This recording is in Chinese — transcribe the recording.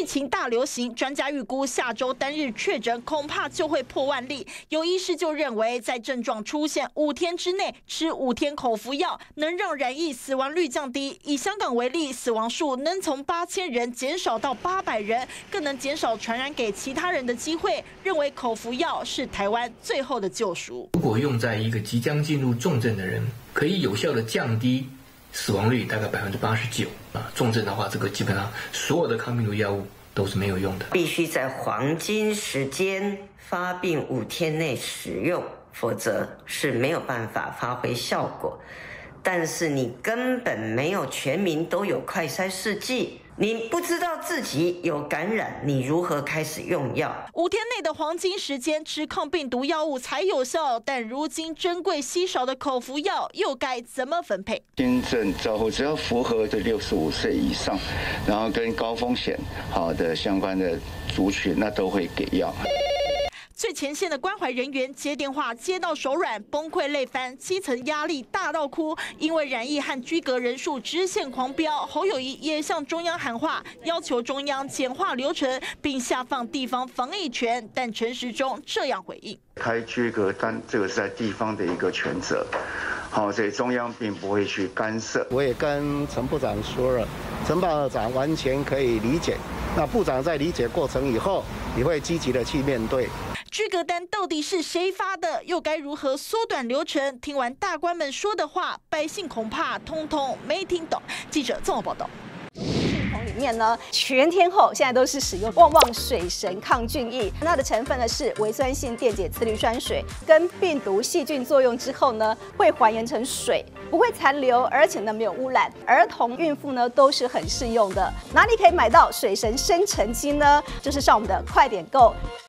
疫情大流行，专家预估下周单日确诊恐怕就会破万例。有医师就认为，在症状出现5天之内吃5天口服药，能让染疫死亡率降低。以香港为例，死亡数能从8000人减少到800人，更能减少传染给其他人的机会。认为口服药是台湾最后的救赎。 如果用在一个即将进入重症的人，可以有效的降低死亡率大概89%啊。重症的话，这个基本上所有的抗病毒药物都是没有用的。 必须在黄金时间发病5天内使用，否则是没有办法发挥效果。但是你根本没有全民都有快筛试剂，你不知道自己有感染，你如何开始用药 ？5天内的黄金时间吃抗病毒药物才有效，但如今珍贵稀少的口服药又该怎么分配？ 轻症照护只要符合这65岁以上，然后跟高风险好的相关的族群，那都会给药。 最前线的关怀人员接电话接到手软，崩溃累翻，基层压力大到哭。因为染疫和居隔人数直线狂飙，侯友宜也向中央喊话，要求中央简化流程，并下放地方防疫权。但陈时中这样回应： 开居隔单这个是在地方的一个权责，好，所以中央并不会去干涉。 我也跟陈部长说了，陈部长完全可以理解。那部长在理解过程以后，也会积极的去面对。 居隔单到底是谁发的？又该如何缩短流程？听完大官们说的话，百姓恐怕通通没听懂。记者综合报道。 系统里面呢，全天候现在都是使用旺旺水神抗菌液，它的成分呢是微酸性电解次氯酸水，跟病毒细菌作用之后呢，会还原成水，不会残留，而且呢没有污染，儿童、孕妇呢都是很适用的。哪里可以买到水神生成机呢？就是上我们的快点购。